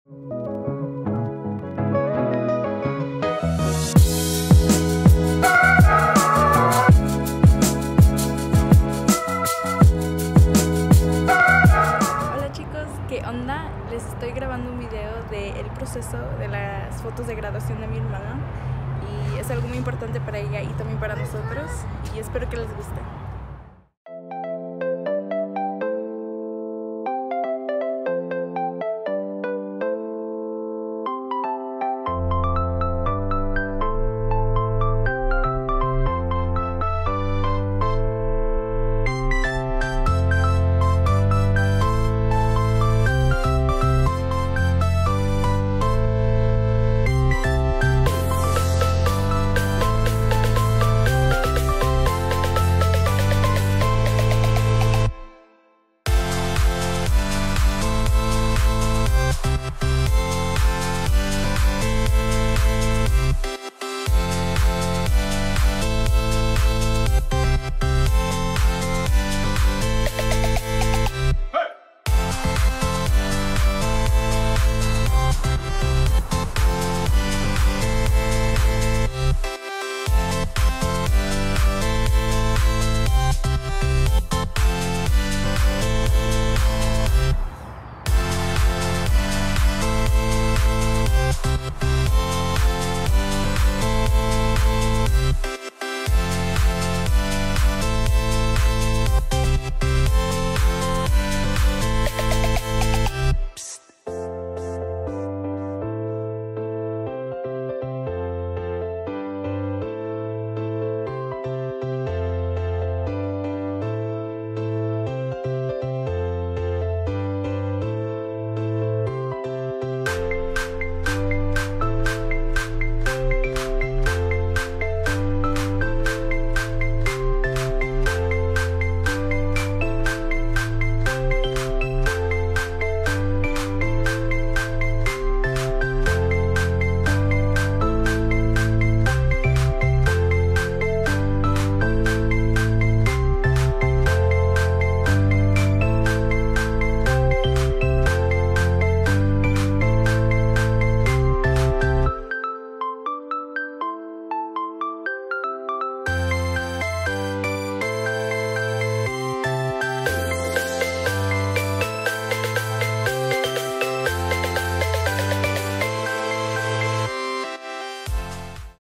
Hola chicos, ¿qué onda? Les estoy grabando un video del proceso de las fotos de graduación de mi hermana y es algo muy importante para ella y también para nosotros y espero que les guste.